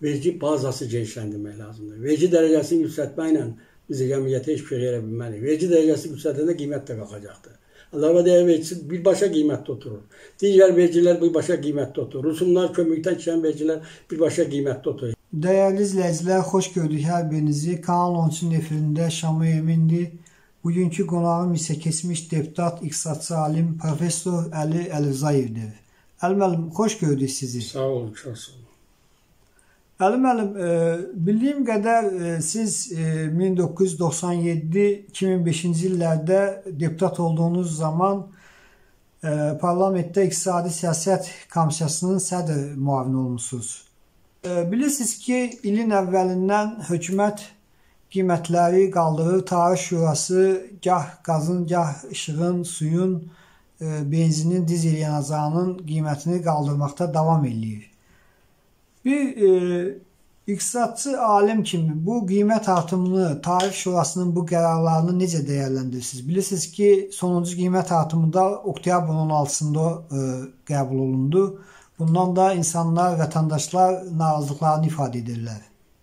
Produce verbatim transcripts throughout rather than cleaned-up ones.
vergi bazası genişləndirmək lazımdır. Vergi dərəcəsini yüksəltməklə biz cəmiyyətə heç bir şey verə bilmərik. Vergi dərəcəsi yüksəldəndə qiymət də qalxacaqdır. Əlavə dəyər vergisi birbaşa qiymətdə oturur. Digər vergilər birbaşa qiymətdə oturur. Rüsumlar, kömürlükdən keçən vergilər birbaşa qiymətdə oturur. Dəyərli izləyicilər, xoş gördük hər birinizi. Kanal on üçün efirində Şamil Emindir. Bugünkü qonağım isə keçmiş deputat, iqtisadçı alim Profesor Əli Əlivzayevdir. Əli müəllim, xoş gördük sizi. Sağ olun, çox sağ olun. Əli müəllim, bildiyim qədər siz min doqquz yüz doxsan yeddi iki min beşinci illərdə deputat olduğunuz zaman parlamentdə İqtisadi Siyasət Komissiyasının sədr müavini olmuşsunuz. Bilirsiniz ki, ilin əvvəlindən hökumət qiymətləri qaldırır. Tarif Şurası gah qazın, gah işığın, suyun, benzinin, dizel yanacağının qiymətini qaldırmaqda davam edir. Bir e, iqtisadçı alim kimi bu qiymət artımını, Tarif Şurasının bu qərarlarını necə dəyərləndirirsiniz? Bilirsiniz ki, sonuncu qiymət artımında oktyabrın on altısında e, qəbul olundu. Bundan da insanlar, vətəndaşlar narazılıqlarını ifadə edirlər.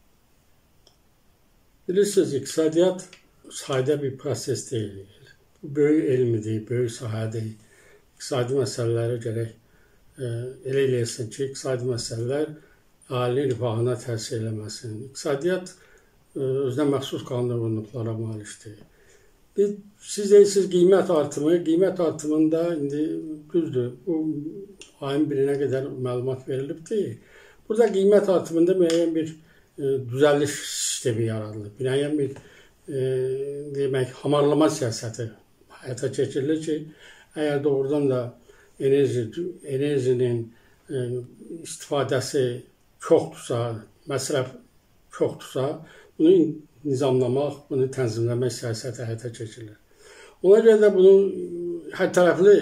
Bilirsiniz, iqtisadiyyat sadə bir proses deyil. Bu böyük elmidir, böyük sahədir. İqtisadi məsələləri gərək e, elə eləyəsin ki, iqtisadi məsələlər ailə rifahına təsir eləməsin. İqtisadiyyat özünə məxsus qanunlarına malikdir. Siz deyirsiniz qiymət artımı, qiymət artımında indi düzdür, bu ayın birinə qədər məlumat verilibdir. Burada qiymət artımında müəyyən bir e, düzəliş sistemi yaradılır. Müəyyən bir e, demək, hamarlama siyasəti həyata keçirilir ki, əgər doğrudan da enerji, enerjinin e, istifadəsi çoxdursa, məsrəf çoxdursa, bunu nizamlamaq, bunu tənzimləmək siyasəti həyata keçirilir. Ona görə də bunu hər tərəfli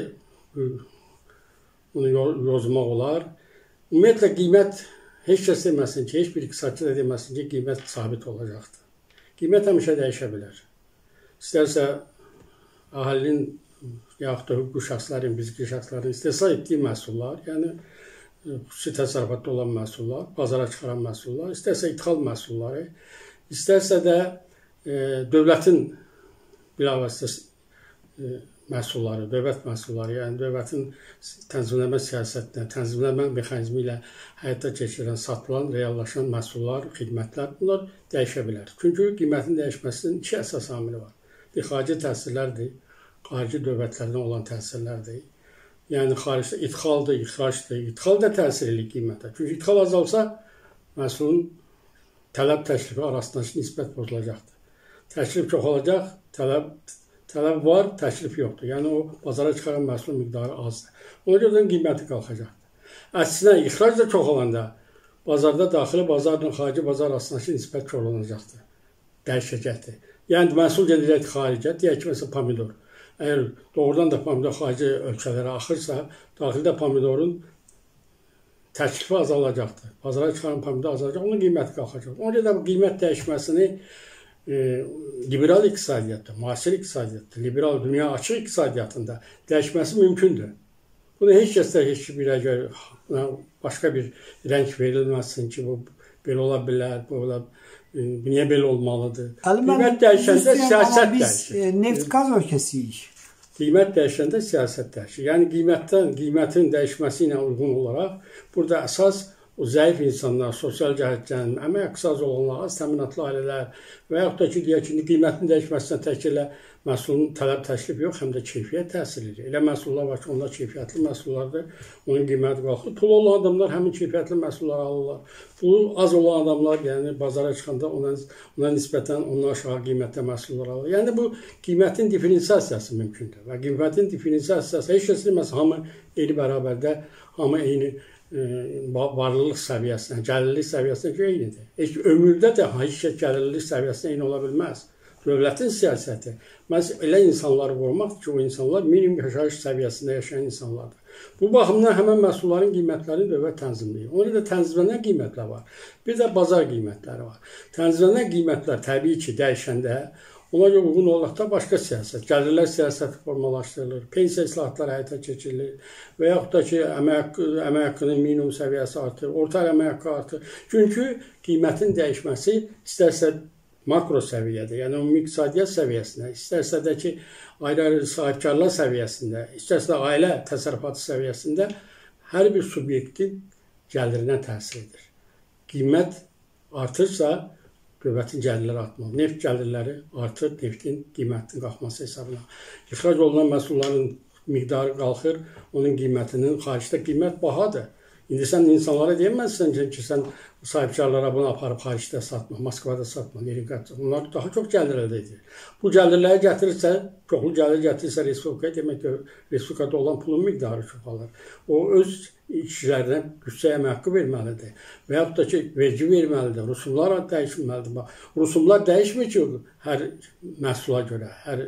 bunu yozmaq olar. Ümumiyyətlə, qiymət heç kəs deməsin ki, heç bir iqtisadçı da deməsin ki, qiymət sabit olacaqdır. Qiymət həmişə dəyişə bilər. İstərsə, əhalinin yaxud da hüquqi şəxslərin, fiziki şəxslərin istehsal etdiyi məhsullar, yəni xüsusi təsərrüfatda olan məhsullar, bazara çıxaran məhsullar, istərsə ithal məhsulları, istərsə də e, dövlətin bilavasitə e, məhsulları, dövlət məhsulları, yəni dövlətin tənzimləmə siyasətinə, tənzimləmə mexanizmi ilə həyata keçirilən, satılan, reallaşan məhsullar, xidmətlər, bunlar dəyişə bilər. Çünki qiymətin dəyişməsinin iki əsas amili var. Bir xarici təsirlərdir, xarici dövlətlərdən olan təsirlərdir. Yəni, xaricdə idxaldır, ixracdır. İdxal da təsir edir qiymətə. Çünki idxal azalsa, məhsulun tələb təklifi arasındakı nisbət pozulacaqdır. Təklif çox olacaq, tələb, tələb var, təklif yoxdur. Yəni, o bazara çıxaran məhsulun miqdarı azdır. Ona görə də qiyməti qalxacaqdır. Əksinə, ixrac da çox olanda, bazarda daxili bazarla xarici bazar arasındakı nisbət çoxlanacaqdır, dəyişəcəkdir. Yəni, məhsul gedəcək xaricə, deyək ki, məsələn, pomidor. Əgər doğrudan da pomidor xarici ölkələrə axırsa, daxildə pomidorun təklifi azalacaqdır. Bazara çıxaran pomidor azalacaq, onun qiyməti qalxacaq. Ona görə də qiymət dəyişməsini e, liberal iqtisadiyyatda, müasir iqtisadiyyatda, liberal dünya açıq iqtisadiyyatında dəyişməsi mümkündür. Bunu heç kəsdə heç bir əgər başqa bir rəng verilməsin ki, bu belə ola bilər, bu ola niyə belə olmalıdır? Qiymət dəyişəndə siyasət dəyişir. Biz neft-qaz ölkəsiyik. Qiymət dəyişəndə siyasət dəyişir. Yəni qiymətdən, qiymətin dəyişməsi ilə uyğun olaraq burada əsas o zəif insanlar, sosial cəhətdən, əmək qısaz olanlar, az təminatlı ailələr və yaxud da ki, deyək ki, qiymətin dəyişməsinə tək elə məhsulun tələb təklif yox, həm də keyfiyyət təsir edir. Elə məhsullar var ki, onlar keyfiyyətli məhsullardır, onun qiyməti qalxır. Pulu olan adamlar həmin keyfiyyətli məhsulları alırlar. Pulu az olan adamlar, yəni bazara çıxanda ona, ona nisbətən ondan aşağı qiymətdə məhsullar alır. Yəni bu qiymətin diferensiyasiyası mümkündür və qiymətin diferensiyasiyası heç kəs deməz, hamı eyni bərabərdə, hamı eyni e, varlılıq səviyyəsinə, gəlirlik səviyyəsinə eynidir. Heç ömürdə də heç kəs gəlirlik səviyyəsinə eyni ola bilməz. Dövlətin siyasəti məhz elə insanları qorumaq ki, o insanlar minimum yaşayış səviyyəsində yaşayan insanlardır. Bu baxımdan həmən məhsulların qiymətlərini dövlət tənzimləyir. Ona da tənzimlənən qiymətlər var. Bir də bazar qiymətləri var. Tənzimlənən qiymətlər təbii ki, dəyişəndə Ona görə uyğun olaraq da başqa siyasət, gəlirlər siyasəti formalaşdırılır, pensiya islahatları həyata keçirilir və yaxud da ki, əmək, əmək haqqının minimum səviyyəsi artır, orta əmək haqqı artır. Çünki qiymətin dəyişməsi istərsə makro səviyyədə, yəni ümumi iqtisadiyyat səviyyəsində, istərsə də ki, ayrı-ayrı sahibkarlar səviyyəsində, istərsə də ailə təsərrüfatı səviyyəsində hər bir subyektin gəlirinə təsir edir. Qiymət artırsa, dövlətin gəlirləri artmalı. Neft gəlirləri artır, neftin qiymətinin qalxması hesabına. İxrac olunan məhsulların miqdarı qalxır, onun qiymətinin, xaricdə qiymət bahadır. İndi sən insanlara deyəməzsən ki, sən sahibkarlara bunu aparıb xaricdə satma, Moskvada satma, Leninqradda. Onlar daha çox gəlir əldə edir. Bu gəlirləri gətirirsə, çoxlu gəlir gətirirsə respublikaya, demək ki, respublikada olan pulun miqdarı çoxalır. O öz işçilərinə yüksək əmək haqqı verməlidir. Və yaxud da ki, vergi verməlidir, rusumlar dəyişməlidir. Rusumlar dəyişmir ki, hər məhsula görə, hər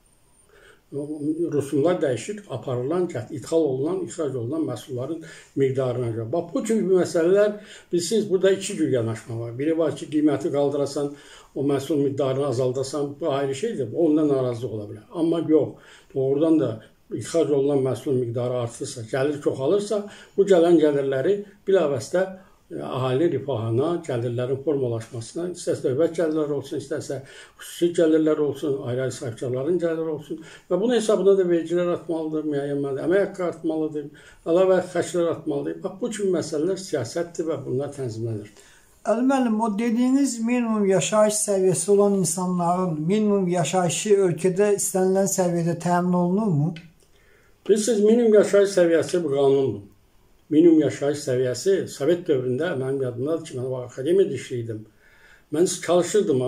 rusumlar dəyişir, aparılan, ithal olunan, ixrac olunan məhsulların miqdarına görə. Bax, bu kimi məsələlər, bilirsiniz, burada iki cür yanaşma var. Biri var ki, qiyməti qaldırasan, o məhsul miqdarını azaldasan, bu ayrı şeydir, ondan narazılıq ola bilər. Amma yox, doğrudan da ixrac olunan məhsul miqdarı artırsa, gəlir çoxalırsa, bu gələn gəlirləri bilavasitə ahali rifahına, gəlirlərin formalaşmasına, istərsə dövlət gəlirləri olsun, istərsə xüsusi gəlirlər olsun, ayrı-ayrı sahibkarların gəlirləri olsun və bunun hesabına da vergilər artmalıdır, müəyyən mədə, əmək haqqı artmalıdır, əlavə xərclər artmalıdır. Bax, bu kimi məsələlər siyasətdir və bunlar tənzimlənir. Əli müəllim, o dediyiniz minimum yaşayış səviyyəsi olan insanların minimum yaşayışı ölkədə istənilən səviyyədə təmin olunurmu? Bilirsiniz, minimum yaşayış səviyyəsi bu qanundur. Minimum yaşayış səviyyəsi Sovet dövründə mənim yadımdadır ki, mən o akademiyada işləyirdim. Mən çalışırdım,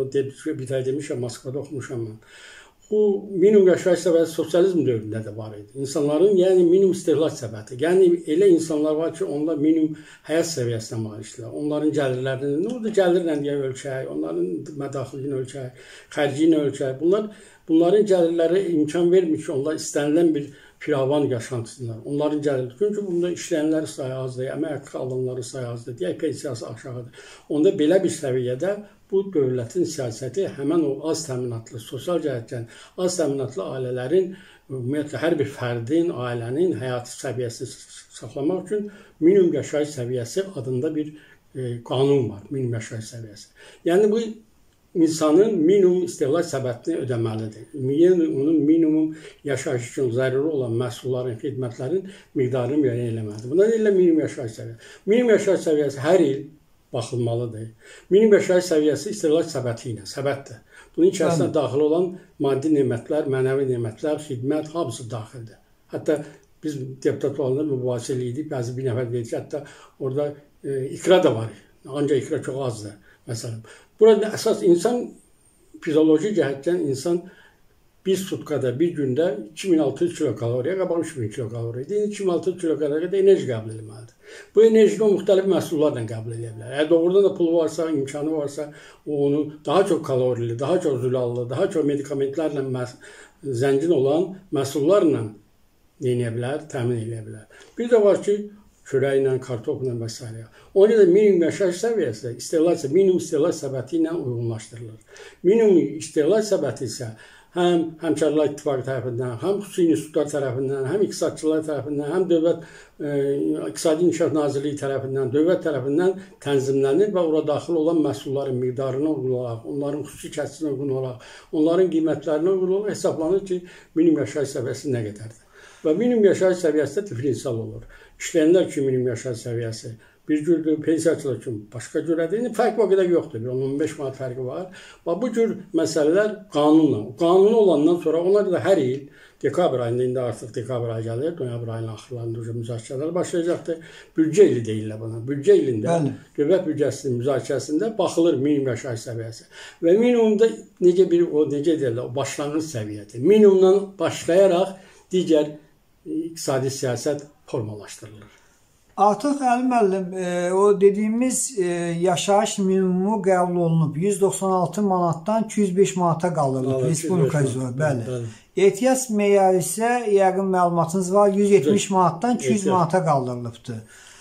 bir tane demişəm, Moskvada oxumuşam mən. Bu minimum yaşayış səviyyəsi sosializm dövründə də var idi. İnsanların, yəni minimum istehlak səviyyəti. Yəni elə insanlar var ki, onlar minimum həyat səviyyəsinə malikdirlər. Onların gəlirlərini, nə oldu, gəlirlə deyə ölçək, onların mədaxilini ölçək, xərcini ölçək. Bunlar, bunların gəlirləri imkan vermir ki, onlar istənilən bir firavan yaşantısınlar. Onların gəlirləri, çünki bunda işləyənlərin sayı azdır, əmək haqqı alanların sayı azdır, deyək pensiyası aşağıdır. Onda belə bir səviyyədə bu dövlətin siyasəti həmən o az təminatlı, sosial cəhətdən az təminatlı ailələrin, ümumiyyətlə hər bir fərdin, ailənin həyatı səviyyəsini saxlamaq üçün minimum yaşayış səviyyəsi adında bir e, qanun var, minimum yaşayış səviyyəsi. Yəni bu insanın minimum istehlak səbəbini ödəməlidir. Yəni, onun minimum yaşayış üçün zəruri olan məhsulların, xidmətlərin miqdarını müəyyən eləməlidir. Buna deyirlər minimum yaşayış səviyyəsi. Minimum yaşayış səviyyəsi hər il baxılmalıdır. Minimum yaşayış səviyyəsi istehlak səbəti ilə, səbətdir. Bunun içərisində daxil olan maddi nemətlər, mənəvi nemətlər, xidmət, hamısı daxildir. Hətta biz deputat olanda mübahisə edirik, bəzi bir nəfər deyir ki, hətta orada e, ikra da var. Ancaq ikra çox azdır. Məsələn, burada əsas insan fizioloji cəhətdən insan bir sutkada, bir gündə iki min altı yüz kilokaloriya, qabaq üç min kilokaloriya idi. iki min altı yüz kilokaloriya da enerji qəbul etməlidir. Bu enerjini o müxtəlif məhsullarla qəbul edə bilər. Əgər doğrudan da pulu varsa, imkanı varsa, o onu daha çox kalorili, daha çox zülallı, daha çox medikamentlərlə zəngin olan məhsullarla yeyə bilər, təmin edə bilər. Bir də var ki, çörəklə, kartofla və s. Ona görə minimum yaşayış səviyyəsi istehlak, minimum istehlak səbəti ilə uyğunlaşdırılır. Minimum istehlak səbəti isə həm Həmkarlar İttifaqı tərəfindən, həm xüsusi institutlar tərəfindən, həm iqtisadçılar tərəfindən, həm Dövlət e, İqtisadi İnkişaf Nazirliyi tərəfindən, dövlət tərəfindən tənzimlənir və ora daxil olan məhsulların miqdarına uyğun olaraq, onların xüsusi kəsisinə uyğun olaraq, onların qiymətlərinə uyğun olaraq hesablanır ki, minimum yaşayış səviyyəsi nə qədərdir. Və minimum yaşayış səviyyəsi də diferensial olur. İşləyənlər üçün minimum yaşayış səviyyəsi bir cürdür, pensiyaçılar üçün başqa cürədir. Fərq o qədər yoxdur, on on beş manat fərqi var. Və bu cür məsələlər qanunla, qanunu olandan sonra onlar da hər il, dekabr ayında, indi artıq dekabr ayı gəlir, noyabr ayının axırlarında müzakirələr başlayacaqdır. Büdcə ili deyirlər buna. Büdcə ilində, dövlət büdcəsinin müzakirəsində baxılır minimum yaşayış səviyyəsi. Və minimumda necə bir, o necə deyirlər, o başlanğıc səviyyədir. Minimumdan başlayaraq digər iqtisadi siyasət formalaşdırılır. Artıq Əli müəllim, e, o dediyimiz e, yaşayış minimumu qəbul olunub. yüz doxsan altı manatdan iki yüz beş manata qaldırılıb respublika üzrə. Bəli. Bəli. Ehtiyac meyarı isə yəqin məlumatınız var, yüz yetmiş manatdan iki yüz manata qaldırılıbdır.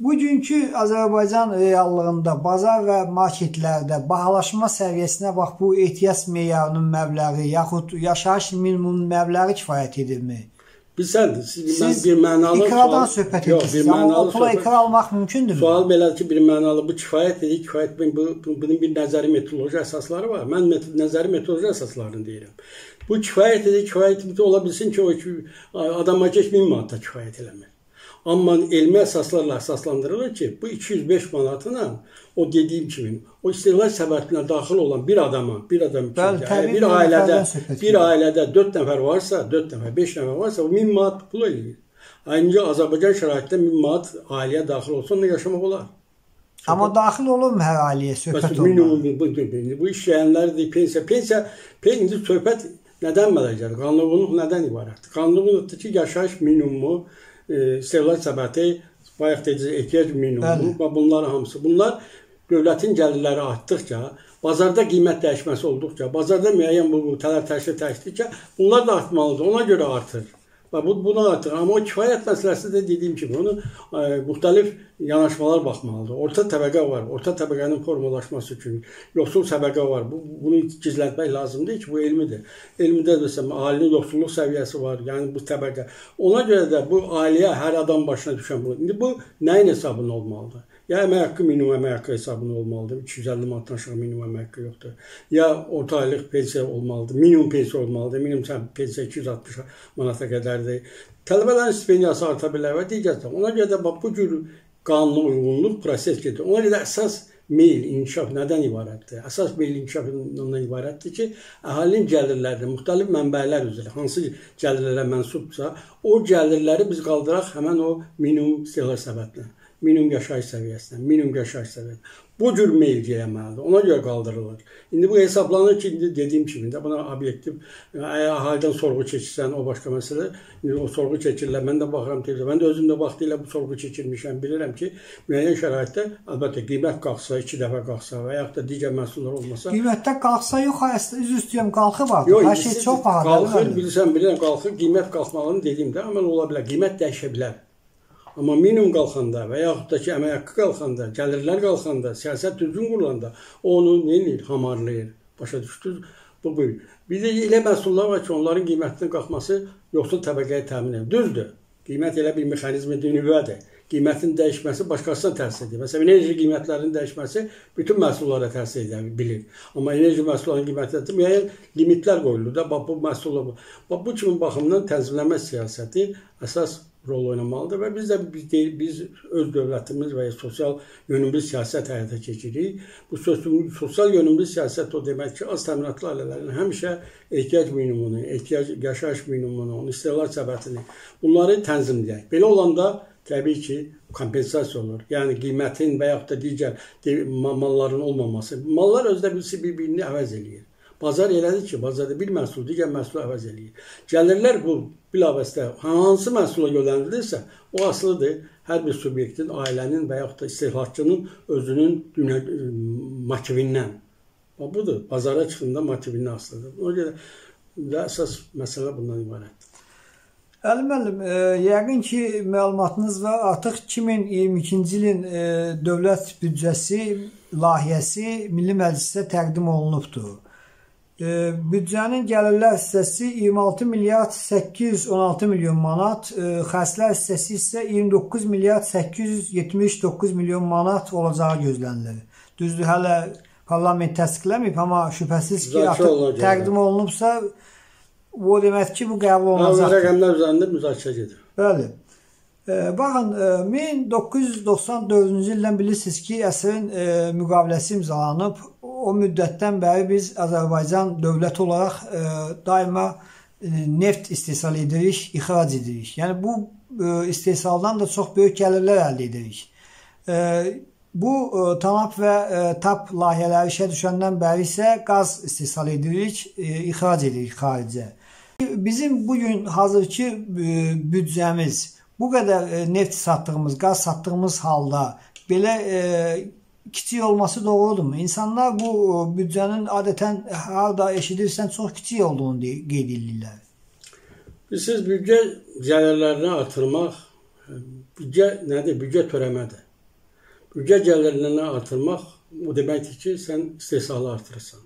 Bugünkü Azərbaycan reallığında bazar və marketlərdə bahalaşma səviyyəsinə bax bu ehtiyac meyarının məbləği yaxud yaşayış minimumunun məbləği kifayət edirmi? Bilsən, siz, siz bir mənalı ikradan söhbət edirsiniz, amma o pula ikra almaq mümkündür. Sual belədir ki, bir mənalı bu kifayət edir, kifayət bu, bu, bunun bir nəzəri metodoloji əsasları var. Mən met nəzəri metodoloji əsaslarını deyirəm. Bu kifayət edir, kifayət edir, ola bilsin ki, o adama geç min manata kifayət eləmir. Amma elmi əsaslarla əsaslandırılır ki, bu iki yüz beş manatına o dediyim kimi, o istehlak səbətinə daxil olan bir adama, bir adam Bəli, kimi, bir ailədə, bir ailədə dörd nəfər varsa, dörd nəfər, beş nəfər varsa, o min manat pul eləyir. Ayrıca Azərbaycan şəraitində min manat ailəyə daxil olsa, onunla yaşamaq olar. Amma daxil olur mu hər ailəyə söhbət olmalı? Minimum, bu, bu işləyənlərdir, pensiya, pensiya, pensiya söhbət nədən mələ gəlir? Qanunluq nədən ibarətdir? Qanunluqdur ki, yaşayış minimumu, istehlak səbəti, bayaq dediniz, ehtiyac minimumu və bunlar hamısı. Bunlar dövlətin gəlirləri artdıqca, bazarda qiymət dəyişməsi olduqca, bazarda müəyyən bu tələb təşkil təşkildikcə bunlar da artmalıdır, ona görə artır. Və bu, buna artır. Amma o kifayət məsələsi də dediyim kimi, onu e, müxtəlif yanaşmalar baxmalıdır. Orta təbəqə var, orta təbəqənin formalaşması üçün yoxsul təbəqə var. Bu, bunu gizlətmək lazım deyil ki, bu elmidir. Elmdə desəm, ailənin yoxsulluq səviyyəsi var, yəni bu təbəqə. Ona görə də bu ailəyə hər adam başına düşən bu. İndi bu nəyin hesabına olmalıdır? Ya əmək haqqı minimum əmək haqqı hesabına olmalıdır. iki yüz əlli manatdan aşağı minimum əmək haqqı yoxdur. Ya orta aylıq pensiya olmalıdır. Minimum pensiya olmalıdır. Minimum pensiya iki yüz altmış manata qədərdir. Tələbələrin stipendiyası arta bilər və digər. Ona görə də bu cür qanuna uyğunluq proses gedir. Ona görə də əsas meyl, inkişaf nədən ibarətdir? Əsas meyl inkişaf ondan ibarətdir ki, əhalinin gəlirləri, müxtəlif mənbələr üzrə, hansı gəlirlərə mənsubsa, o gəlirləri biz qaldıraq həmən o minimum istehlak səbətinə. Minimum yaşayış səviyyəsinə, minimum yaşayış səviyyəsinə. Bu cür meyl gəlməlidir, ona görə qaldırılır. İndi bu hesablanır ki, indi dediyim kimi də buna obyektiv, əhalidən sorğu çəkirsən, o başqa məsələ. İndi o sorğu çəkirlər, mən də baxıram televizyon, mən də özüm də vaxtilə bu sorğu çəkirmişəm, bilirəm ki, müəyyən şəraitdə, əlbəttə, qiymət qalxsa, iki dəfə qalxsa və yaxud da digər məhsullar olmasa. Qiymətdə qalxsa yox, əslində, üz üstüyəm qalxıb artıq, hər şey çox bahadır. Qalxır, bilirsən, bilirəm, qalxır, qiymət qalxmalını dediyimdə, əməl ola bilər, qiymət dəyişə bilər. Amma minimum qalxanda və yaxud da ki, əmək haqqı qalxanda, gəlirlər qalxanda, siyasət düzgün qurulanda, onu nə edir? Hamarlayır. Başa düşdünüz? Bu buyur. Bir də elə məhsullar var ki, onların qiymətinin qalxması yoxsul təbəqəyə təmin edir. Düzdür. Qiymət elə bir mexanizmi nüvədir. Qiymətin dəyişməsi başqasına təsir edir. Məsələn, enerji qiymətlərinin dəyişməsi bütün məhsullara təsir edə bilir. Amma enerji məhsullarının qiymətləri müəyyən limitlər qoyulur da. Bax, bu məhsullar, bax, bu kimi baxımdan tənzimləmə siyasəti əsas rol oynamalıdır və biz də biz, deyil, biz öz dövlətimiz və ya sosial yönümlü siyasət həyata keçiririk. Bu sosial yönümlü siyasət o demək ki, az təminatlı ailələrin həmişə ehtiyac minimumunu, ehtiyac yaşayış minimumunu, onun istehlak səbətini bunları tənzimləyək. Belə olanda təbii ki, kompensasiya olur. Yəni qiymətin və yaxud da digər malların olmaması. Mallar özdə birisi bir-birini əvəz eləyir. Bazar elədir ki, bazarda bir məhsul digər məhsulu əvəz eləyir. Gəlirlər bu bilavasitə hansı məhsula yönləndirilirsə, o asılıdır hər bir subyektin, ailənin və yaxud da istehlakçının özünün motivindən. Budur, bazara çıxında motivindən asılıdır. Ona görə də əsas məsələ bundan ibarətdir. Əli müəllim, e, yəqin ki, məlumatınız var, artıq iki min iyirmi ikinci ilin e, dövlət büdcəsi layihəsi Milli Məclisə təqdim olunubdur. E, büdcənin gəlirlər hissəsi iyirmi altı milyard səkkiz yüz on altı milyon manat, e, xərclər hissəsi isə iyirmi doqquz milyard səkkiz yüz yetmiş doqquz milyon manat olacağı gözlənilir. Düzdür, hələ parlament təsdiqləməyib, amma şübhəsiz ki, artıq təqdim olunubsa, o demək ki, bu qəbul olunacaqdır. Rəqəmlər üzərində müzakirə gedir. Bəli. E, baxın, e, min doqquz yüz doxsan dördüncü ildən bilirsiniz ki, əsrin e, müqaviləsi imzalanıb. O müddətdən bəri biz Azərbaycan dövləti olaraq e, daima e, neft istehsal edirik, ixrac edirik. Yəni, bu e, istehsaldan da çox böyük gəlirlər əldə edirik. E, bu e, TANAP və e, TAP layihələri işə düşəndən bəri isə qaz istehsal edirik, e, ixrac edirik xaricə. Bizim bugün hazırki büdcəmiz bu qədər neft satdığımız, qaz satdığımız halda belə e, kiçik olması doğrudurmu? İnsanlar bu büdcənin adətən harada eşidirsən çox kiçik olduğunu qeyd edirlər. Siz büdcə gəlirlərini artırmaq, büdcə nədir? Büdcə törəmədir. Büdcə gəlirlərini artırmaq o deməkdir ki, sən istehsalı artırırsan.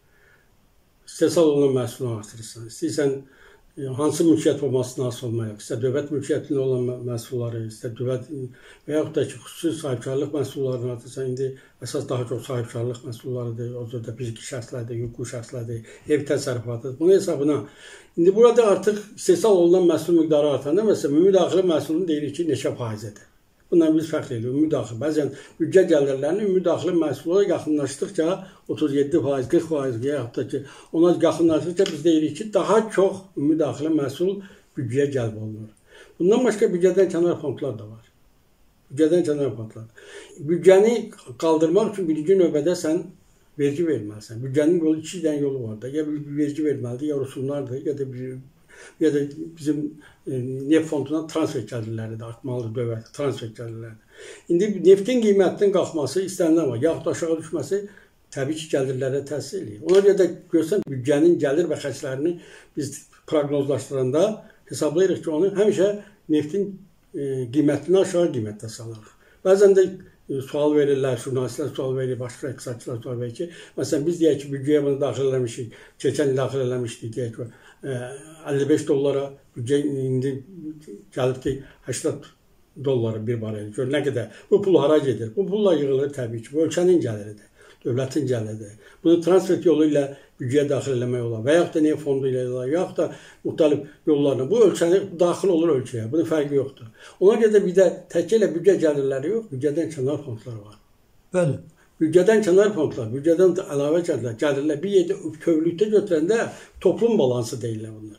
İstehsal olunan məhsulunu artırırsan. İstəyirsən hansı mülkiyyət olmasına asılı olmayaq. İstər dövlət mülkiyyətində olan məhsulları, istər dövlət və yaxud da ki, xüsusi sahibkarlıq məhsullarını artırsan. İndi əsas daha çox sahibkarlıq məhsullarıdır, o da fiziki şəxslərdir, hüquqi şəxslərdir, ev təsərrüfatıdır. Bunun hesabına indi burada artıq istehsal olunan məhsul miqdarı artanda, məsələn, ümumi daxili məhsulun deyirik ki, neçə faizədir. Bundan biz fərq edirik. Ümumi daxili. Bəzən büdcə gəlirlərinin ümumi daxili məhsula yaxınlaşdıqca otuz yeddi faiz, qırx faiz və yaxud da ki, ona yaxınlaşdıqca biz deyirik ki, daha çox ümumi daxili məhsul büdcəyə cəlb olunur. Bundan başqa büdcədən kənar fondlar da var. Büdcədən kənar fondlar. Büdcəni qaldırmaq üçün birinci növbədə sən vergi verməlisən. Büdcənin yolu iki dənə yolu var da. Ya vergi verməlidir, ya rüsumlardır, ya da bir ya da bizim e, neft fonduna transfer gəlirləri də artmalıdır dövlət, transfer gəlirləri. İndi neftin qiymətinin qalxması istənilən var. Yaxud aşağı düşməsi təbii ki, gəlirlərə təsir edir. Ona görə də görsən, büdcənin gəlir və xərclərini biz proqnozlaşdıranda hesablayırıq ki, onu həmişə neftin e, qiymətini aşağı qiymətdə salırıq. Bəzən də e, sual verirlər, jurnalistlər sual verir, başqa iqtisadçılar sual verir ki, məsələn, biz deyək ki, büdcəyə bunu daxil eləmişik, keçən il daxil eləmişdik, deyək ki, əlli beş dollara büdcə indi gəlib ki, səksən dollara bir barel. Gör nə qədər. Bu pul hara gedir? Bu pulla yığılır təbii ki. Bu ölkənin gəliridir, dövlətin gəliridir. Bunu transfer yolu ilə büdcəyə daxil eləmək olar və yaxud da neft fondu ilə olar, yaxud da müxtəlif yollarla. Bu ölkəni daxil olur ölkəyə. Bunun fərqi yoxdur. Ona görə də bir də təkcə ilə büdcə gəlirləri yox, büdcədən kənar fondlar var. Bəli. Büdcədən kənar fondlar, büdcədən əlavə gəlirlər, gəlirlər. Bir yerdə tövlükdə götürəndə toplum balansı deyirlər bunlar.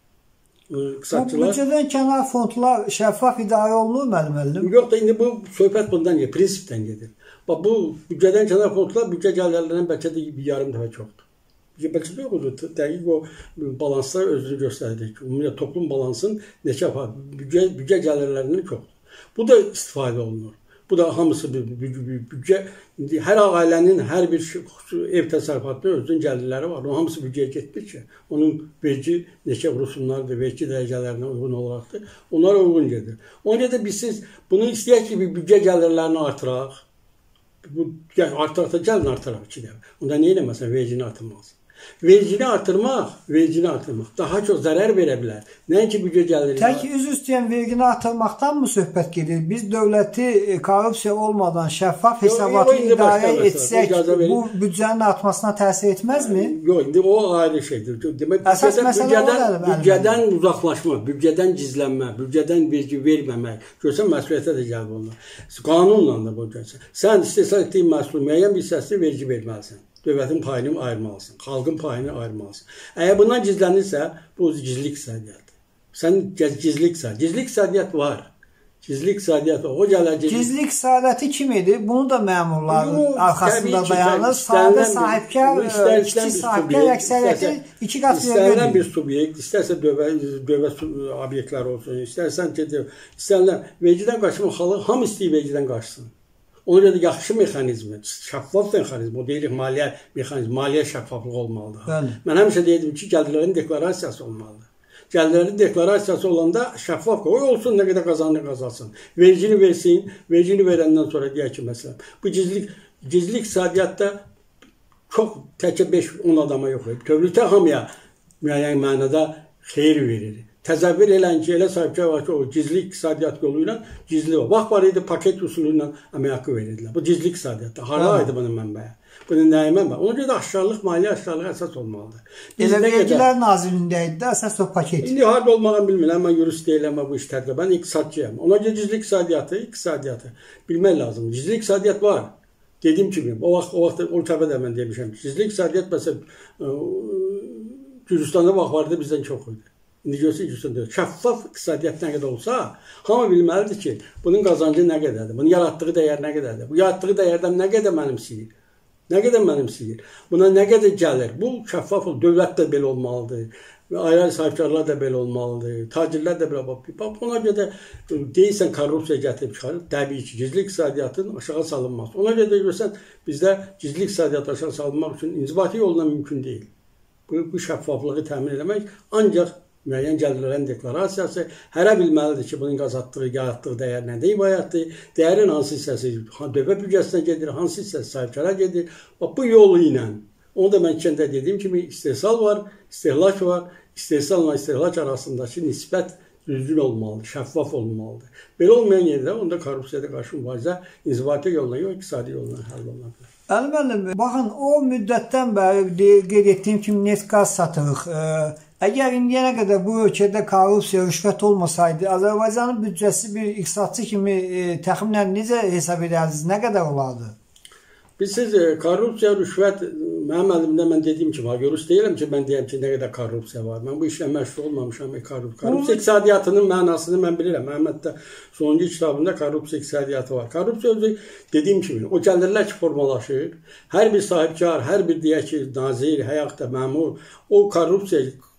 Qısaçılar. Büdcədən kənar fondlar şəffaf idarə olunur müəllim? Yox da indi bu söhbət bundan gedir, prinsipdən gedir. Bax bu büdcədən kənar fondlar büdcə gəlirlərindən bəlkə də bir yarım dəfə çoxdur. Bəlkə də yoxdur. Dəqiq o balanslar özünü göstərir ki, ümumiyyətlə toplum balansın neçə büdcə, büdcə gəlirlərindən çoxdur. Bu da istifadə olunur. Bu da hamısı büdcə. Hər ailənin hər bir ev təsərrüfatının özünün gəlirləri var. O hamısı büdcəyə getmir ki. Onun vergi neçə rüsumlardır, vergi dərəcələrinə uyğun olaraqdır. Onlara uyğun gedir. Ona görə də biz siz bunu istəyək ki, büdcə gəlirlərini artıraq. Bu artıraq da gəlin artıraq iki dəfə. Onda nə eləməsən vergini artırmalısın. Vergini artırmaq, vergini artırmaq daha çox zərər verə bilər. Nəinki büdcə gəlir. Tək üzr istəyən vergini artırmaqdan mı söhbət gedir? Biz dövləti korrupsiya olmadan şəffaf hesabatlı idarə etsək, bu büdcənin artmasına təsir etməzmi? Yox, indi o ayrı şeydir. Demək, əsas məsələ odur. Büdcədən uzaqlaşmaq, büdcədən gizlənmək, büdcədən vergi verməmək, görsən məsuliyyətə də gəlib onlar. Qanunla da bu görsən. Sən istehsal etdiyin məhsulun müəyyən bir hissəsini vergi verməlisən. Dövlətin payını ayırmalısın, xalqın payını ayırmalısın. Əgər bundan gizlənirsə, bu gizli iqtisadiyyatdır. Sən gizli iqtisadiyyat, gizli iqtisadiyyat var. Gizli iqtisadiyyat var. O gələr gizli. Gizli iqtisadiyyatı kim edir? Bunu da məmurların arxasında dayanır. Sadə sahibkar, kiçik sahibkar əksəriyyəti iki qat verməlidir. İstənilən bir subyekt, istərsə dövlət obyektləri olsun, istərsən ki, istənilən vergidən qaçmaq, xalq hamı istəyir vergidən qaçsın. Ona görə də yaxşı mexanizmi, şəffaf mexanizmi, o deyirik maliyyə mexanizmi, maliyyə şəffaflığı olmalıdır. Bəli. Mən həmişə deyirdim ki, gəlirlərin deklarasiyası olmalıdır. Gəlirlərin deklarasiyası olanda şəffaf qoy olsun, nə qədər qazanır qazansın. Vergini versin, vergini verəndən sonra deyək ki, məsələn, bu gizli, gizli iqtisadiyyatda çox təkcə beş on adama yox. Tövlükdə hamıya müəyyən mənada xeyir verir. Təsəvvür elən ki, elə sahibkar var ki, o gizli iqtisadiyyat yolu ilə gizli var. Vaxt var idi, paket usulü ilə əmək haqqı verirdilər. Bu gizli iqtisadiyyatda. Haraydı bunun mənbəyi? Bunun nəyi mənbəyi? Ona görə də aşkarlıq, maliyyə aşkarlığı əsas olmalıdır. Elə vergilər nazirliyində idi, əsas o paket. İndi harada olmağını bilmirəm, mən yurist deyiləm, bu iş tədqiq. Mən iqtisadçıyam. Ona görə gizli iqtisadiyyatı, iqtisadiyyatı bilmək lazımdır. Gizli iqtisadiyyat var. Dediyim kimi, o vaxt, o vaxt, o təbə də mən demişəm. Gizli iqtisadiyyat məsələn, Gürcüstanda vaxt vardı, bizdən çox idi. İndi görsən ki, şəffaf iqtisadiyyat nə qədər olsa, hamı bilməlidir ki, bunun qazancı nə qədərdir, bunun yaratdığı dəyər nə qədərdir, bu yaratdığı dəyərdən nə qədər mənimsiyir, nə qədər mənimsiyir, buna nə qədər gəlir, bu şəffaf olur, dövlət də belə olmalıdır, ayrı sahibkarlar da belə olmalıdır, tacirlər də belə olmalıdır. Ona görə də deyirsən korrupsiya gətirib çıxarır, təbii ki, gizli iqtisadiyyatın aşağı salınması. Ona görə də görsən, bizdə gizli iqtisadiyyat aşağı salınmaq üçün inzibati yolla mümkün deyil. Bu, bu şəffaflığı təmin etmək ancaq müəyyən gəlirlərin deklarasiyası hərə bilməlidir ki, bunun qazatdığı, yaratdığı dəyər nədə ibarətdir, dəyərin hansı hissəsi dövlət büdcəsinə gedir, hansı hissəsi sahibkara gedir. Bu yolu ilə, onu da mən kəndə dediyim kimi istehsal var, istehlak var, istehsalla istehlak arasındakı nisbət düzgün olmalıdır, şəffaf olmalıdır. Belə olmayan yerdə onda korrupsiyada qarşı mübarizə inzibati yolla yox, iqtisadi yolla həll oluna bilər. Əli müəllim, baxın, o müddətdən bəri qeyd etdiyim kimi neft qaz satırıq. Əgər indiyənə qədər bu ölkədə korrupsiya, rüşvət olmasaydı, Azərbaycanın büdcəsi bir iqtisadçı kimi təxminən necə hesab edərdiniz, nə qədər olardı? Biz siz korrupsiya, rüşvət, mənim əlimdə mən dediyim kimi, görürsünüz deyirəm ki, mən deyəm ki, nə qədər korrupsiya var. Mən bu işlə məşğul olmamışam. Korrupsiya iqtisadiyyatının mənasını mən bilirəm. Mənim hətta sonuncu kitabımda korrupsiya iqtisadiyyatı var. Korrupsiya özü dediyim kimi, o gəlirlər ki, formalaşır. Hər bir sahibkar, hər bir deyək ki, nazir, həyat da məmur, o korrupsiya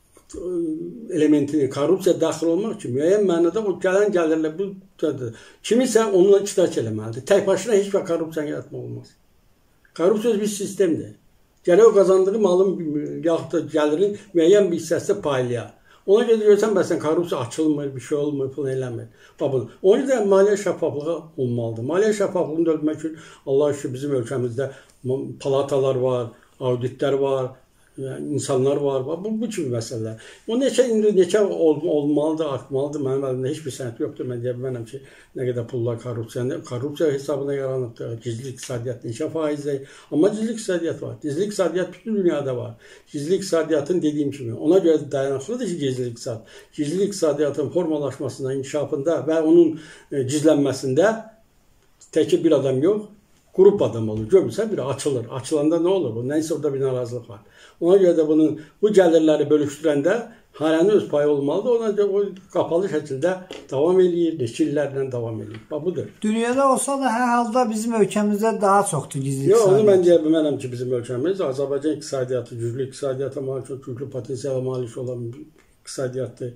elementini, korrupsiya daxil olmaq üçün müəyyən mənada o gələn gəlirlər bu kimisə onunla iştirak eləməlidir. Tək başına heç vaxt korrupsiya yaratmaq olmaz. Korrupsiya bir sistemdir. Gərək o qazandığı malın yaxud da gəlirin müəyyən bir hissəsi paylayar. Ona görə görsən, bəsən korrupsiya açılmır, bir şey olmur, falan eləmir. Onun üçün maliyyə şəffaflığı olmalıdır. Maliyyə şəffaflığını ölmək üçün Allah şükür bizim ölkəmizdə palatalar var, auditlər var, insanlar var, bu, bu kimi məsələlər. O neçə, neçə ol, olmalıdır, artmalıdır, mənim əlimdə heç bir sənət yoxdur. Mən deyə bilməm ki, nə qədər pullar korrupsiya, korrupsiya hesabına yaranıbdır, gizli iqtisadiyyat neçə faizdir. Amma gizli iqtisadiyyat var. Gizli iqtisadiyyat bütün dünyada var. Gizli iqtisadiyyatın dediyim kimi, ona görə dayanıqlıdır ki, gizli iqtisad. Gizli iqtisadiyyatın formalaşmasında, inkişafında və onun gizlənməsində təkcə bir adam yox, qrup adam olur. Görmürsən, biri açılır. Açılanda nə olur? Nəysə orada bir narazılıq var. Ona görə də bunun, bu gəlirləri bölüşdürəndə hərənin öz payı olmalıdır. Ona görə o qapalı şəkildə davam edir, neçə illərlə davam edir. Budur. Dünyada olsa da hər halda bizim ölkəmizdə daha çoxdur gizli iqtisadiyyat. Yox, onu mən deyə bilmərəm ki, bizim ölkəmiz Azərbaycan iqtisadiyyatı, güclü iqtisadiyyata malik, çox güclü potensiala malik olan iqtisadiyyatdır.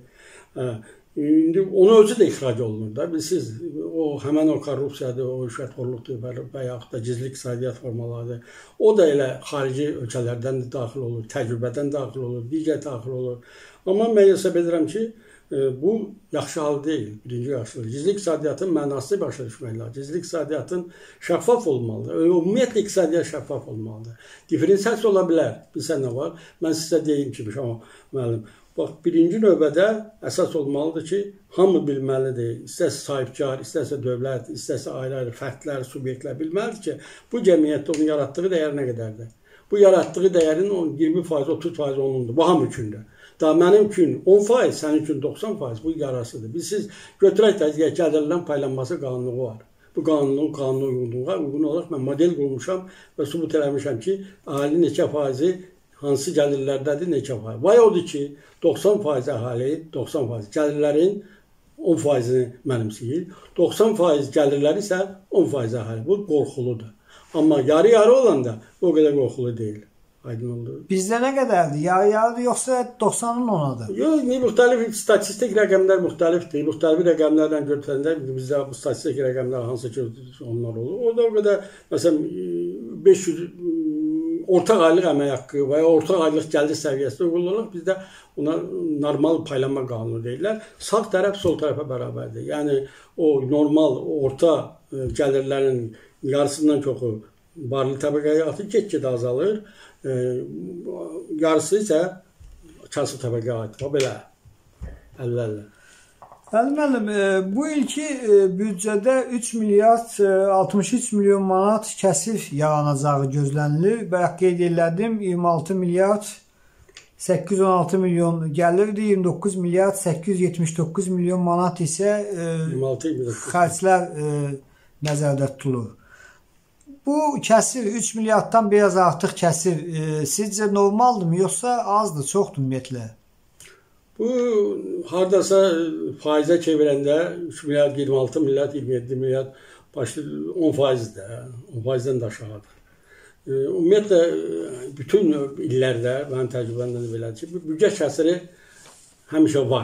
İndi onu özü də ixrac olunur da. Siz o həmən o korrupsiyadır, o rüşvətxorluqdur və yaxud da gizli iqtisadiyyat formalarıdır. O da elə xarici ölkələrdən də daxil olur, təcrübədən daxil olur, digər daxil olur. Amma mən hesab edirəm ki, bu yaxşı hal deyil, birinci yaxşı. Gizli iqtisadiyyatın mənası başa düşməklər. Gizli iqtisadiyyatın şəffaf olmalıdır. Ümumiyyətlə iqtisadiyyat şəffaf olmalıdır. Diferensiyasiya ola bilər. Bilsən nə var? Mən sizə deyim ki, amma müəllim, bax, birinci növbədə əsas olmalıdır ki, hamı bilməlidir, istəsə sahibkar, istəsə dövlət, istəsə ayrı-ayrı fərdlər, subyektlər bilməlidir ki, bu cəmiyyətdə onun yaratdığı dəyər nə qədərdir? Bu yaratdığı dəyərin iyirmi faiz, otuz faiz onundur, bu ham üçündür. Daha mənim üçün on faiz, sənin üçün doxsan faiz bu yarasıdır. Biz siz götürək təzgah gəlirlərin paylanması qanunu var. Bu qanunun qanuna uyğunluğa uyğun olaraq mən model qurmuşam və sübut eləmişəm ki, əhali neçə faizi hansı gəlirlərdədir, neçə faiz. Vay odur ki, doxsan faiz əhali, doxsan faiz gəlirlərin on faizini mənimsəyir. doxsan faiz gəlirləri isə on faiz əhali. Bu qorxuludur. Amma yarı-yarı olanda o qədər qorxulu deyil. Aydın oldu. Bizdə nə qədərdir? Yarı-yarıdır yoxsa doxsanın onadır? Yox, müxtəlif statistik rəqəmlər müxtəlifdir. Müxtəlif rəqəmlərlə götürəndə bizdə bu statistik rəqəmlər hansı ki onlar olur. Orada o qədər, məsələn, beş yüz ortaq aylıq əmək haqqı və ya ortaq aylıq gəlir səviyyəsində uyğun olaraq bizdə ona normal paylanma qanunu deyirlər. Sağ tərəf sol tərəfə bərabərdir. Yəni o normal orta gəlirlərin yarısından çoxu varlı təbəqəyə atı get-gedə azalır. E, yarısı isə kasıb təbəqəyə aid. O belə əllərlə. Əli müəllim, bu ilki büdcədə üç milyard altmış üç milyon manat kəsir yaranacağı gözlənilir. Bayaq qeyd elədim, iyirmi altı milyard səkkiz yüz on altı milyon gəlirdi, iyirmi doqquz milyard səkkiz yüz yetmiş doqquz milyon manat isə xərclər nəzərdə tutulur. Bu kəsir üç milyarddan biraz artıq kəsir sizcə normaldır mı, yoxsa azdır, çoxdur ümumiyyətlə? Bu hardasa faizə çevirəndə üç milyard, iyirmi altı milyard, iyirmi yeddi milyard başlı on faizdir, on faizdən də aşağıdır. Ümumiyyətlə bütün illərdə mənim təcrübəmdən belədir ki, büdcə kəsiri həmişə var.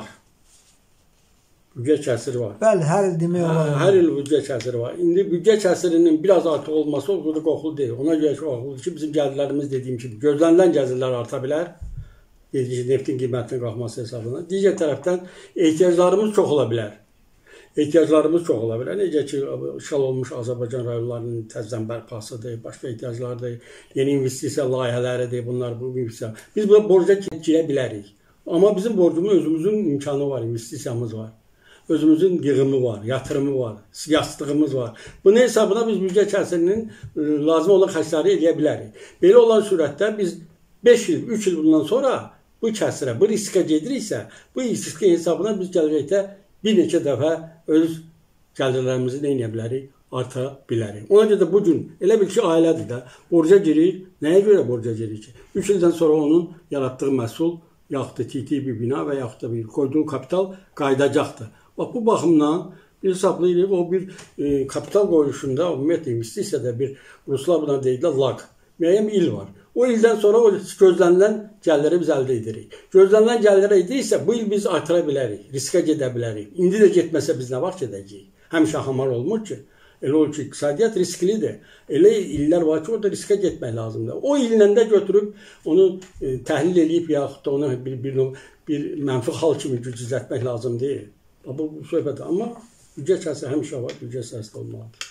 Büdcə kəsiri var. Bəli, hər il demək olar. Hər il büdcə kəsiri var. İndi büdcə kəsirinin biraz artıq olması o qədər qorxulu deyil. Ona görə ki, qorxuludur ki, bizim gəlirlərimiz dediyim kimi gözlənilən gəlirlər arta bilər. neftin qiymətinin qalxması hesabına. Digər tərəfdən ehtiyaclarımız çox ola bilər. Ehtiyaclarımız çox ola bilər. Necə ki, işğal olmuş Azərbaycan rayonlarının təzədən bərpasıdır, başqa ehtiyaclardır, yeni investisiya layihələridir, bunlar bu investisiya. Biz buna borca girə bilərik. Amma bizim borcumuz, özümüzün imkanı var, investisiyamız var. Özümüzün yığımı var, yatırımı var, siyastlığımız var. Bunun hesabına biz büdcə içərisinin lazım olan xərcləri edə bilərik. Belə olan surətdə biz beş il, üç il bundan sonra bu kəsrə, bu riskə gediriksə, bu riskin hesabına biz gələcəkdə bir neçə dəfə öz gəlirlərimizi nə edə bilərik? Arta bilərik. Ona görə də bugün elə bil ki, ailədir də borca girir. Nəyə görə borca girir ki? üç ildən sonra onun yaratdığı məhsul, yaxud da titi bir bina və yaxud da bir koyduğu kapital qaydacaqdır. Bax, bu baxımdan bir hesablayırıq, o bir e, kapital qoyuluşunda, ümumiyyətlə investisiyada bir, ruslar buna deyirlər, lag. Müəyyən bir il var. O ildən sonra o gözlənilən gəlirləri biz əldə edirik. Gözlənilən gəlirlər ediriksə, bu il biz artıra bilərik, riskə gedə bilərik. İndi də getməsə biz nə vaxt gedəcəyik? Həmişə hamar olmur ki. Elə olur ki, iqtisadiyyat risklidir. Elə illər var ki, orada riskə getmək lazımdır. O illə də götürüb onu e, təhlil edib, yaxud da onu bir, bir, bir mənfi hal kimi güclətmək lazım deyil. Bu, bu söhbət. Amma büdcə kəsi həmişə var, büdcə kəsi olmalıdır.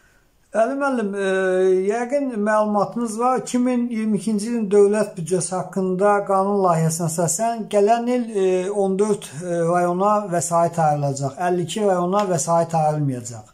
Əli müəllim, e, yəqin məlumatınız var. iki min iyirmi ikinci ilin dövlət büdcəsi haqqında qanun layihəsinə əsasən gələn il e, on dörd e, rayona vəsait ayrılacaq, əlli iki rayona vəsait ayrılmayacaq.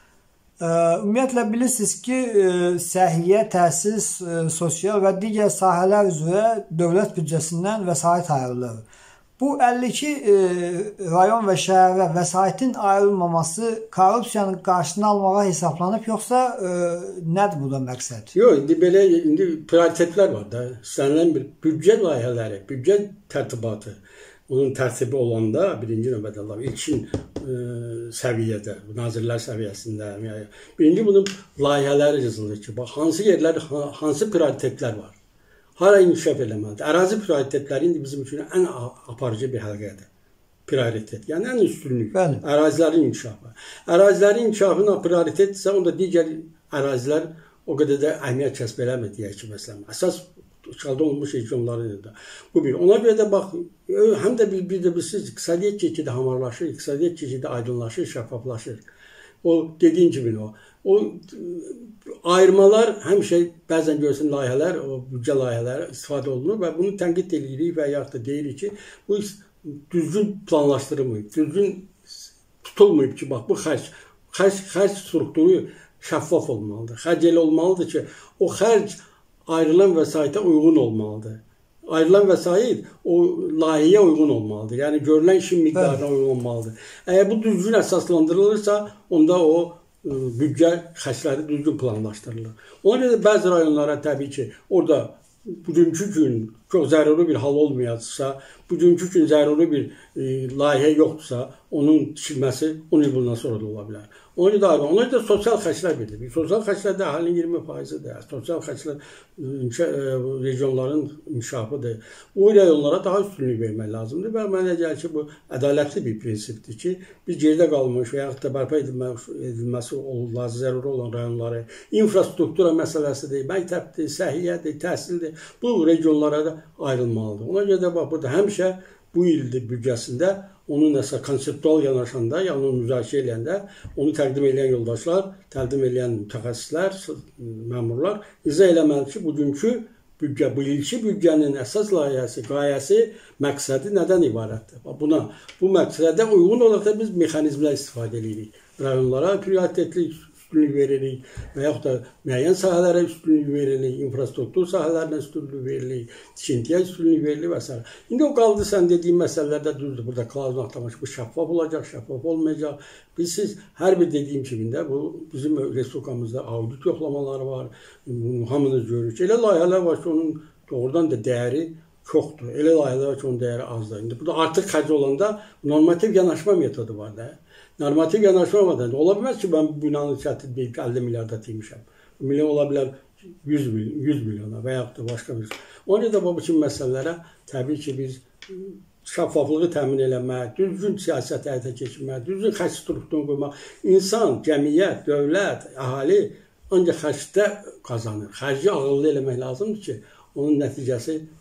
E, ümumiyyətlə bilirsiniz ki, e, səhiyyə, təhsil, e, sosial və digər sahələr üzrə dövlət büdcəsindən vəsait ayrılır. Bu əlli iki e, rayon və şəhərə vəsaitin ayrılmaması korrupsiyanın qarşısını almağa hesablanıb, yoxsa e, nədir burada məqsəd? Yox, indi belə indi prioritetlər var da. İstənilən bir büdcə layihələri, büdcə tərtibatı, onun tərtibi olanda birinci növbədə ilkin e, səviyyədə, nazirlər səviyyəsində, yəni, birinci bunun layihələri yazılır ki, bax, hansı yerlər, hansı prioritetlər var? Hara inkişaf eləməlidir? Ərazi prioritetləri indi bizim üçün ən aparıcı bir həlqədir. Prioritet, yəni ən üstünlük. Bəli. Ərazilərin inkişafı. Ərazilərin inkişafına prioritetdirsə, onda digər ərazilər o qədər də əhəmiyyət kəsb eləmir, deyək ki, məsələn. Əsas işğalda olmuş regionların da. Bu bir. Ona görə də bax, həm də bir, bir də bilirsiniz, iqtisadiyyat getgide hamarlaşır, iqtisadiyyat getgide aydınlaşır, şəffaflaşır. O dediyin kimi o. O ayırmalar həmişə bəzən görsən layihələr, o büdcə layihələri istifadə olunur və bunu tənqid edirik və yaxud da deyirik ki, bu düzgün planlaşdırılmayıb, düzgün tutulmayıb ki, bax bu xərc, xərc, xərc strukturu şəffaf olmalıdır. Xərc elə olmalıdır ki, o xərc ayrılan vəsaitə uyğun olmalıdır. Ayrılan vəsait o layihəyə uyğun olmalıdır. Yəni görülən işin miqdarına uyğun olmalıdır. Əgər bu düzgün əsaslandırılırsa, onda o büdcə xərcləri düzgün planlaşdırılır. Ona görə də bəzi rayonlara təbii ki, orada bugünkü gün çox zəruri bir hal olmayacaqsa, bugünkü gün zəruri bir e, layihə yoxdursa, onun tikilməsi on il bundan sonra da ola bilər. Ona görə də, ona görə də sosial xərclər bilir. Sosial xərclər də əhalinin iyirmi faizidir. Sosial xərclər e, regionların inkişafıdır. O rayonlara daha üstünlük vermək lazımdır və mənə gəlir ki, bu ədalətli bir prinsipdir ki, biz geridə qalmış və yaxud da bərpa edilməsi lazım zəruri olan rayonları, infrastruktura məsələsidir, məktəbdir, səhiyyədir, təhsildir, bu regionlara da ayrılmalıdır. Ona görə də bax, burada həmişə bu ildir büdcəsində onun nəsə konseptual yanaşanda, yəni onu müzakirə edəndə, onu təqdim edən yoldaşlar, təqdim edən mütəxəssislər, məmurlar izah eləməli ki, bugünkü büdcə, bu ilki büdcənin əsas layihəsi, qayəsi, məqsədi nədən ibarətdir? Buna, bu məqsədə uyğun olaraq da biz mexanizmlər istifadə edirik. Rayonlara prioritetli üstünlük veririk və yaxud da müəyyən sahələrə üstünlük veririk, infrastruktur sahələrinə üstünlük veririk, tikintiyə üstünlük veririk və s. İndi o qaldı sən dediyin məsələlərdə düzdür. Burada klauzul atlamış, bu şəffaf olacaq, şəffaf olmayacaq. Biz siz hər bir dediyim kimi də bu bizim respublikamızda audit yoxlamaları var, hamınız görürük. Elə layihələr var ki, onun doğrudan da dəyəri çoxdur. Elə layihələr var ki, onun dəyəri azdır. İndi burada artıq xərc olanda normativ yanaşma metodu var da. Normativ yanaşma olmadan ola bilməz ki, mən bu binanın çətin deyib əlli milyarda deymişəm. Milyon ola bilər yüz milyona və yaxud da başqa bir. Ona görə də bu kimi məsələlərə təbii ki, biz şəffaflığı təmin eləmək, düzgün siyasət həyata keçirmək, düzgün xərc strukturunu qoymaq, insan, cəmiyyət, dövlət, əhali ancaq xərcdə qazanır. Xərci ağıllı eləmək lazımdır ki, onun nəticəsi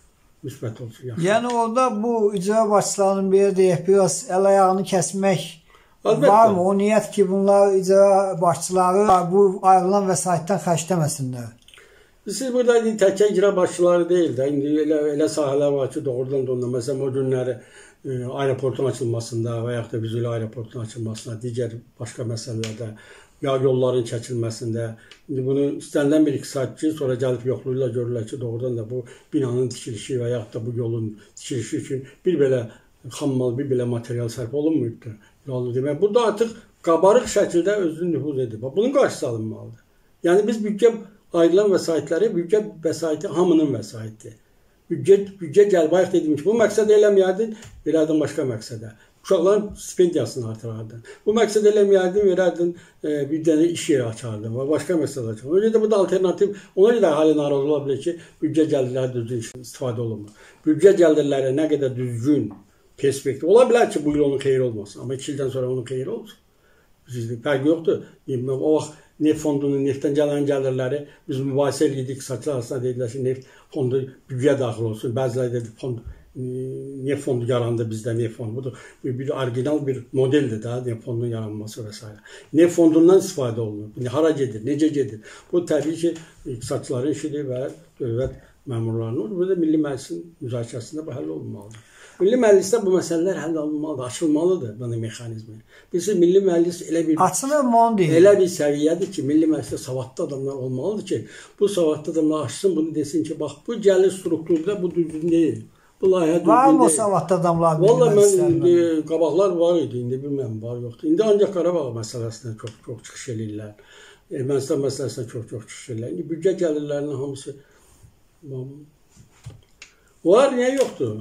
müsbət olsun. Yaxşı. Yəni orada bu icra başçılarının belə deyək, biraz əl ayağını kəsmək Əlbəttə. var mı? O niyyət ki, bunlar icra başçıları bu ayrılan vəsaitdən xərcləməsinlər. Siz burada təkcə icra başçıları deyil də, indi elə, elə sahələr var ki, doğrudan da ondan, məsələn, o günləri e, aeroportun açılmasında və yaxud da Füzuli aeroportun açılmasında, digər başqa məsələlərdə, ya yolların çəkilməsində, indi bunu istənilən bir iqtisadçı sonra gəlib yoxlayırlar, görürlər ki, doğrudan da bu binanın tikilişi və yaxud da bu yolun tikilişi üçün bir belə xammal, bir belə material sərf olunmuyubdur. Demək, burada artıq qabarıq şəkildə özünü nüfuz edib. Bunun qarşısı alınmalıdır. Yəni biz büdcə ayrılan vəsaitləri, büdcə vəsaiti hamının vəsaitidir. Büdcə, büdcə gəlbayıq dedim ki, bu məqsəd eləməyərdin, verərdin başqa məqsədə. Uşaqların stipendiyasını artırardın. Bu məqsəd eləməyərdin, verərdin e, bir dənə iş yeri açardın və başqa məqsəd açardın. Ona görə də bu da alternativ, ona görə də hali narazı ola bilər ki, büdcə gəlirləri düzgün istifadə olunmur. Büdcə gəlirləri nə qədər düzgün perspektiv. Ola bilər ki, bu il onun xeyri olmasın, amma iki ildən sonra onun xeyri olsun. Fərqi yoxdur. O vaxt neft fondunun, neftdən gələn gəlirləri biz mübahisə edirik, iqtisadçılar arasında deyirlər ki, neft fondu büdcəyə daxil olsun. Bəziləri dedi, fond, neft fondu yarandı bizdə, neft fondu. Budur, bir orijinal bir modeldir da, neft fondunun yaranması və s. Neft fondundan istifadə olunur. Hara gedir, necə gedir? Bu təbii ki, iqtisadçıların işidir və dövlət məmurlarının. Bu da Milli Məclisin müzakirəsində bu həll olunmalıdır. Milli Məclisdə bu məsələlər həll olunmalıdır, açılmalıdır bunun mexanizmi. Bilirsiniz, Milli Məclis elə bir elə bir səviyyədir ki, Milli Məclisdə savadlı adamlar olmalıdır ki, bu savadlı adamlar açsın, bunu desin ki, bax, bu gəlir strukturda bu düzgün deyil. Bu layihə düzgün deyil. Var mı o savadlı adamlar? Vallahi mən qabaqlar var idi, indi bilməm, var yoxdur. İndi ancaq Qarabağ məsələsindən çox çox çıxış eləyirlər. Ermənistan məsələsindən çox çox çıxış eləyirlər. İndi büdcə gəlirlərinin hamısı var, niyə yoxdur?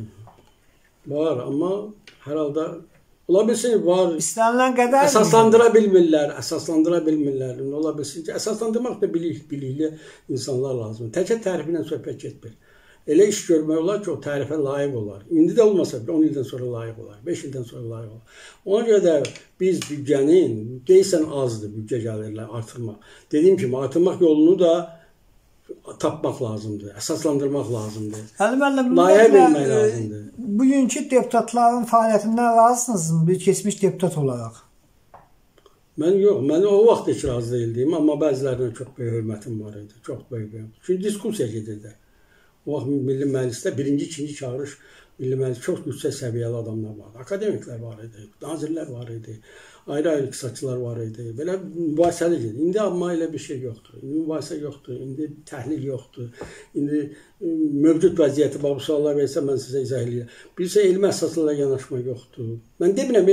Var, amma hər halda ola bilsin var. İstənilən qədər əsaslandıra bilmirlər, əsaslandıra bilmirlər. Ola bilsin ki, əsaslandırmaq da bilik, bilikli insanlar lazımdır. Təkə təriflə söhbət getmir. Elə iş görmək olar ki, o tərifə layiq olar. İndi də olmasa on ildən sonra layiq olar, beş ildən sonra layiq olar. Ona görə də biz büdcənin, deyirsən azdır büdcə gəlirlər, artırmaq. Dediyim kimi, artırmaq yolunu da tapmaq lazımdır, əsaslandırmaq lazımdır. Layihə vermək lazımdır. Bugünkü deputatların fəaliyyətindən razısınızmı, bir keçmiş deputat olaraq? Mən yox, mən o vaxt heç razı deyildim, amma bəzilərinə çox böyük hörmətim var idi, çox böyük. Çünki diskusiya gedirdi. O vaxt Milli Məclisdə birinci, ikinci çağırış Milli Məclis çox yüksək səviyyəli adamlar vardı. Akademiklər var idi, nazirlər var idi. Ayrı-ayrı iqtisadçılar var idi. Belə mübahisəli gedir. İndi amma elə bir şey yoxdur. İndi mübahisə yoxdur. İndi təhlil yoxdur. İndi mövcud vəziyyəti, bu suallar versə mən sizə izah edəyəm. Birisi elmi əsaslarla yanaşma yoxdur. Mən demirəm,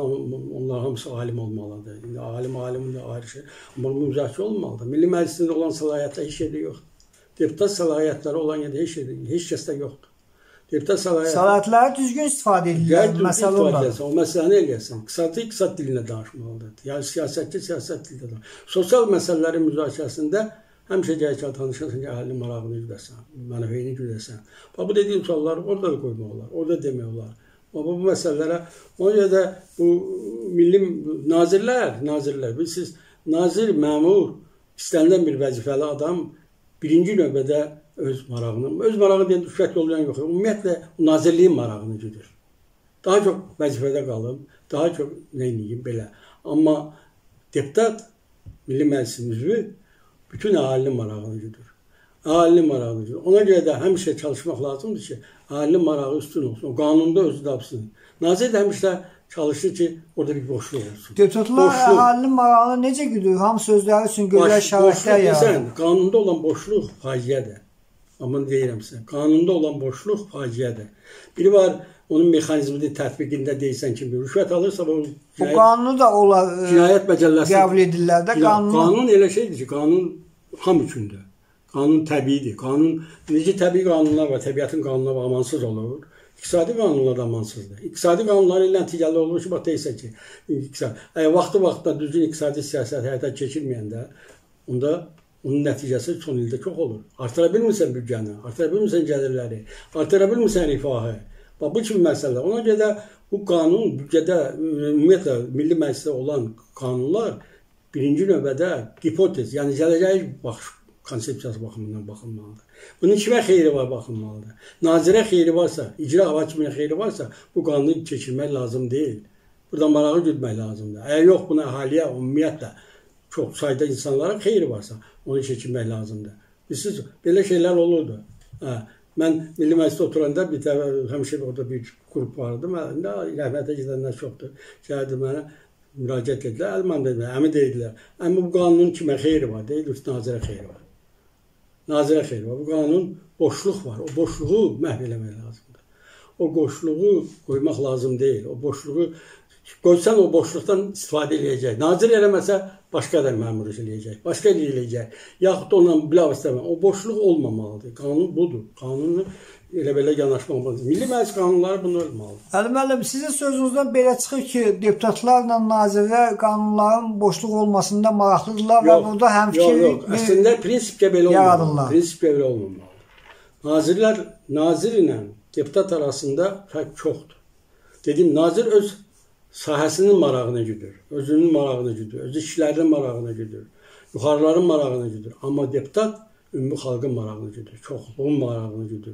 onlar hamısı alim olmalıdır. İndi alim, alimin də ayrı şey. Amma müzakirə olmalıdır. Milli Məclisində olan səlahiyyətlər heç yerdə yoxdur. Deputat səlahiyyətləri olan yerdə heç yerdə, heç kəsdə yoxdur. Deputat səlahiyyətləri düzgün istifadə edirlər. Məsələ ondadır. O məsələni eləyəsən. İqtisadi iqtisad dilinə danışmalıdır. Yəni siyasətçi siyasət dilində danışmalıdır. Sosial məsələlərin müzakirəsində həmişə gəlir ki, tanışırsan ki, əhlinin marağını güdəsən, mənafeyini güdəsən. Bu dediyim sualları orada da qoymaq olar, orada demək olar. Amma bu məsələlərə, ona görə də bu milli nazirlər, nazirlər, bilirsiniz, nazir, məmur, istənilən bir vəzifəli adam birinci növbədə öz marağını, öz marağı deyən düşət yollayan yox, ümumiyyətlə nazirliyin marağını güdür. Daha çox vəzifədə qalım, daha çox neyniyim belə. Amma deputat, Milli Məclisin üzvü bütün əhalinin marağını güdür. Əhalinin marağını güdür. Ona görə də həmişə çalışmaq lazımdır ki, əhalinin marağı üstün olsun, o qanunda özü tapsın. Nazir də həmişə çalışır ki, orada bir boşluq olsun. Deputatlar əhalinin marağını necə güdür? Hamısı özləri üçün gözəl şəraitlər yaradır. Qanunda olan boşluq faciədir. Amma deyirəm sizə, qanunda olan boşluq faciədir. Biri var, onun mexanizmini tətbiqində deyilsən ki, bir rüşvət alırsa, bu cinayət, qanunu da onlar cinayət məcəlləsi qəbul edirlər də. Qanun, qanun elə şeydir ki, qanun ham üçündür. Qanun təbiidir. Qanun, necə təbii qanunlar var, təbiətin qanunları amansız olur. İqtisadi qanunlar da amansızdır. İqtisadi qanunlar ilə nəticəli olur ki, bax deyirsən ki, vaxtı-vaxtda düzgün iqtisadi siyasət həyata keçirməyəndə, onda onun nəticəsi son ildə çox olur. Artıra bilmirsən büdcəni, artıra bilmirsən gəlirləri, artıra bilmirsən rifahı. Bax, bu kimi məsələlər. Ona görə də bu qanun, büdcədə, ümumiyyətlə, Milli Məclisdə olan qanunlar birinci növbədə hipotez, yəni gələcəyə baxış konsepsiyası baxımından baxılmalıdır. Bunun kimə xeyri var baxılmalıdır. Nazirə xeyri varsa, icra hakiminə xeyri varsa bu qanunu keçirmək lazım deyil. Buradan marağı güdmək lazımdır. Əgər yox, buna əhaliyə, ümumiyyətlə çox sayda insanlara xeyri varsa onu keçirmək lazımdır. Bilirsiniz, belə şeylər olurdu. Hə, mən Milli Məclisdə oturanda bir dəfə həmişə orada bir qrup vardı. Mən rəhmətə gedənlər çoxdur. Gəldi mənə müraciət edilər. Əlman dedilər, əmi dedilər. Amma bu qanunun kimə xeyri var? Deyil, nazirə xeyri var. Nazirə xeyri var. Bu qanun boşluq var. O boşluğu məhv eləmək lazımdır. O boşluğu qoymaq lazım deyil. O boşluğu qoysan o boşluqdan istifadə eləyəcək. Nazir eləməsə başqa da məmur eləyəcək. Başqa eləyəcək. Yaxud ondan bilavasitə o boşluq olmamalıdır. Qanun budur. Qanunu elə belə yanaşmamalıdır. Milli Məclis qanunları bunu olmalıdır. Əli müəllim, sizin sözünüzdən belə çıxır ki, deputatlarla nazirlər qanunların boşluq olmasında maraqlıdırlar və burada həmfikir yox, yox. Əslində prinsipcə belə olmamalıdır. Prinsipcə belə olmamalıdır. Nazirlər, nazir ilə deputat arasında fərq çoxdur. Dedim, nazir öz sahəsinin marağını güdür, özünün marağını güdür, öz işlərinin marağını güdür, yuxarıların marağını güdür. Amma deputat ümumi xalqın marağını güdür, çoxluğun marağını güdür.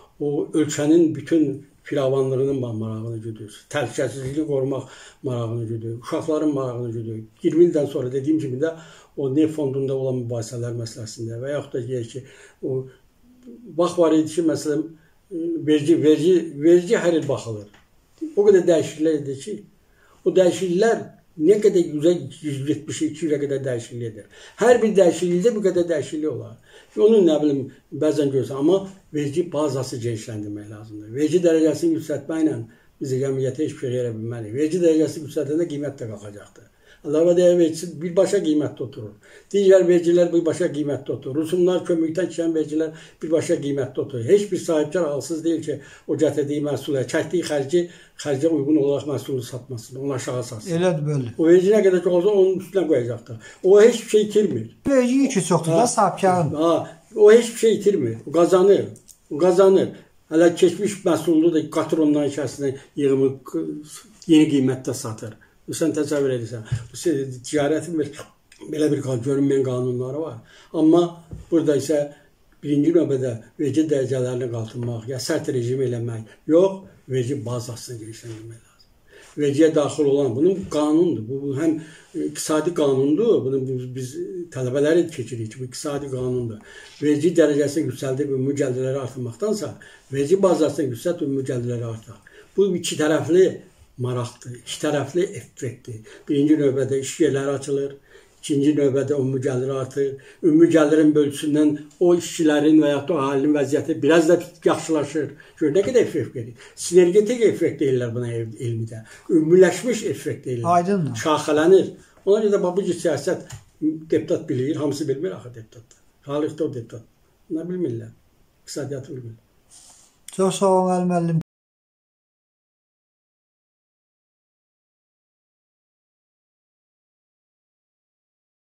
O ölkənin bütün firavanlığının marağını güdür, təhlükəsizliyi qorumaq marağını güdür, uşaqların marağını güdür. iyirmi ildən sonra dediyim kimi də o neft fondunda olan mübahisələr məsələsində və yaxud da deyək ki, o vaxt var idi ki, məsələn, vergi, vergi, vergi hər il baxılır. O qədər dəyişikliklər edir ki, o dəyişikliklər nə qədər yüz yetmiş iki yüzə qədər dəyişiklik edir. Hər bir dəyişiklikdə bu qədər dəyişiklik olar. Onun nə bilim bəzən görürsən, amma vergi bazası genişləndirmək lazımdır. Vergi dərəcəsini yüksəltməklə biz cəmiyyətə heç bir şey verə bilmərik. Vergi dərəcəsini yüksəldəndə qiymət də qalxacaqdır. Əlavə dəyər vergisi birbaşa qiymətdə oturur. Digər vergilər birbaşa qiymətdə oturur. Rüsumlar, köməkdən keçən vergilər birbaşa qiymətdə oturur. Heç bir sahibkar halsız deyil ki, o gətirdiyi məhsula, çəkdiyi xərci, xərcə uyğun olaraq məhsulu satmasın, onu aşağı satsın. Elədir, böyle. O vergi nə qədər çox olsa onun üstünə qoyacaqdır. O heç bir şey itirmir. Vergi yükü çoxdur da sahibkarın. Ha, o heç bir şey itirmir. O qazanır. O qazanır. Hələ keçmiş məhsulunu da qatrondan içərisində yığımı yeni qiymətdə satır. Sən təsəvvür edirsən, ticarətin belə bir görünməyən qanunları var. Amma burada isə birinci növbədə vergi dərəcələrini qalxırmaq, ya sərt rejim eləmək, yox, vergi bazasını genişləndirmək lazım. Vergiyə daxil olan, bunun qanundur, bu həm iqtisadi qanundur, bunu biz tələbələri keçirik ki, bu iqtisadi qanundur. Vergi dərəcəsini yüksəldib ümumi gəlirləri artırmaqdansa, vergi bazasını yüksəldib ümumi gəlirləri artır. Bu iki tərəfli maraqdır, iki tərəfli effektdir. Birinci növbədə iş yerləri açılır, ikinci növbədə ümumi gəlir artır. Ümumi gəlirin bölgüsündən o işçilərin və yaxud da əhalinin vəziyyəti biraz da yaxşılaşır. Gör, nə qədər effekt verir. Sinergetik effekt deyirlər buna elmidə. Ümumiləşmiş effekt deyirlər. Aydındır. Şaxələnir. Ona görə də bu siyasət deputat bilir, hamısı bilmir axı deputat. Tarixdə o deputat. Nə bilmirlər? İqtisadiyyatı bilmirlər. Çox sağ olun, Əli müəllim.